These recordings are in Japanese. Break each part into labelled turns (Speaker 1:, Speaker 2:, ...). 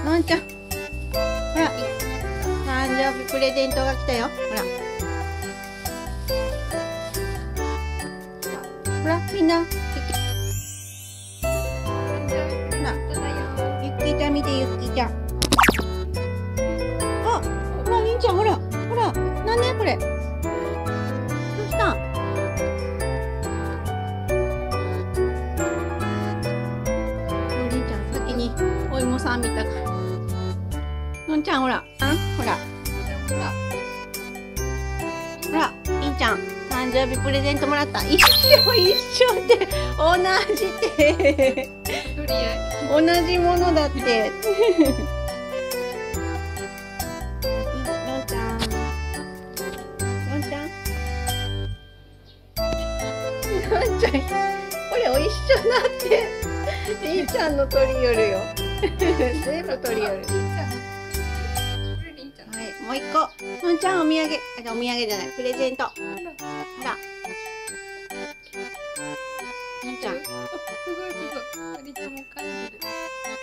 Speaker 1: のんちゃん。ほら、誕生日プレゼントが来たよ。ほら。ほら、みんな。ほら、ゆっきーちゃん見て、ゆっきーちゃん。あ、ほら、りんちゃん、ほら。ほら、なんねこれ。どうしたん？りんちゃん、先にお芋さん見たから。のんちゃん、ほら。ほら。ほら、りんちゃん、誕生日プレゼントもらった。一緒って同じって同じものだって。のんちゃん、のんちゃん、のんちゃん、これお一緒だって。りんちゃんの取り寄るよ。全部取り寄る。もう一個、のんちゃんお土産、お土産じゃない、プレゼント。ほら、のんちゃん。
Speaker 2: すごいすごい。りんちゃんも感じる。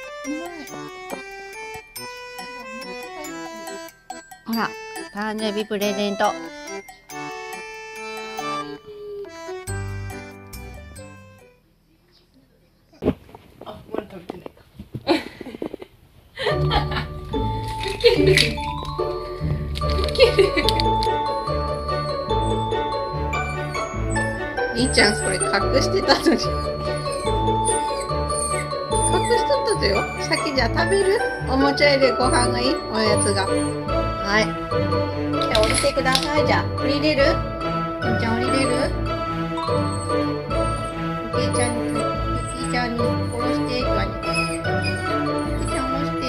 Speaker 1: ほら、誕生日プレゼント。
Speaker 2: あ、まだ食べてないか。ウケる。
Speaker 1: りんちゃん、それ隠してたのに。隠しとったぞよ。先じゃあ食べる？おもちゃ入れご飯がいい？おやつが。はい。じゃあ降りてください。じゃあ降りれる？りんちゃん降りれる？ゆきちゃんに、ゆきちゃんに下ろして。ゆきちゃん下ろして。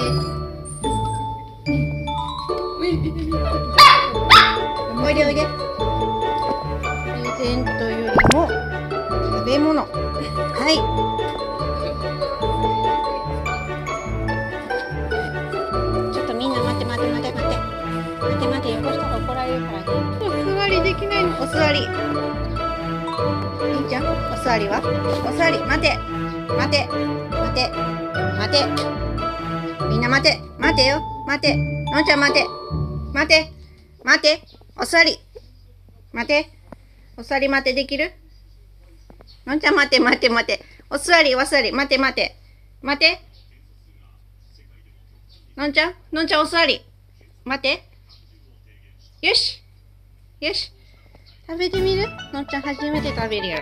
Speaker 1: おいでおいで。プレゼントよりも食べ物。はい。ちょっとみんな待って待って待って待って待って待って、よこしたら怒られるからね。お座りできないの。お座り。いいじゃん。お座りは？お座り。待て待て待て待て。みんな待て待てよ。待て。のんちゃん待て待て待て。お座り。待て。お座り待てできる？のんちゃん待て待て待て。お座りお座り待て待て待て。のんちゃんお座り待て。よしよし。食べてみる？のんちゃん初めて食べるよ。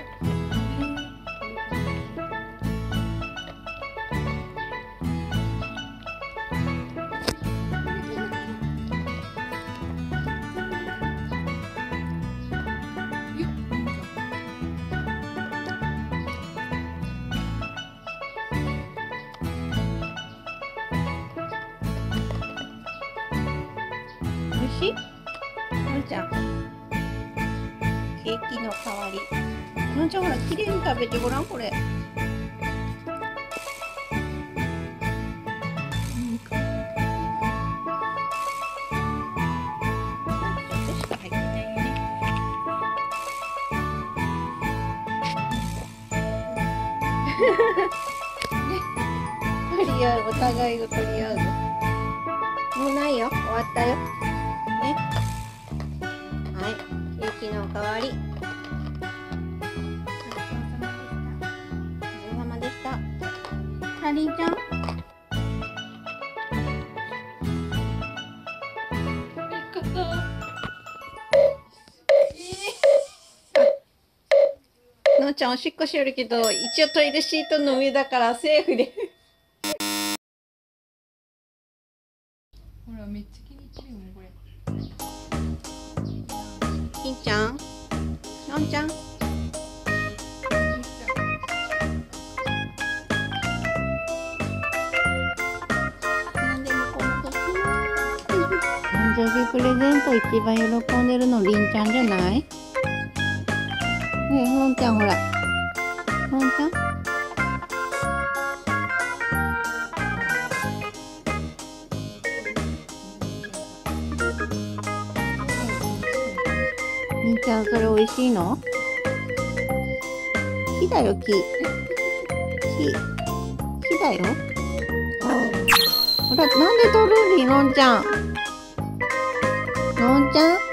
Speaker 1: おいしい？のんちゃん、ケーキの代わり。のんちゃんほら、きれいに食べてごらん、これ。ちょっとしか入ってないよね。取り合う、お互いを取り合うの。もうないよ、終わったよ。ね。はい、ケーキの代わり。お疲れ様でした。かりんちゃん。のんちゃんおしっこしよるけど、一応トイレシートの上だからセーフで。
Speaker 2: ほら、めっちゃ気に入ってるよ、これ。
Speaker 1: りんちゃん、のんちゃん。なんでもこの時誕生日プレゼント一番喜んでるのりんちゃんじゃない？ねえ、のんちゃんほら。のんちゃん。りんちゃん、それ美味しいの？木だよ、木。木だよ。 ほら、なんで取るりのんちゃん。のんちゃん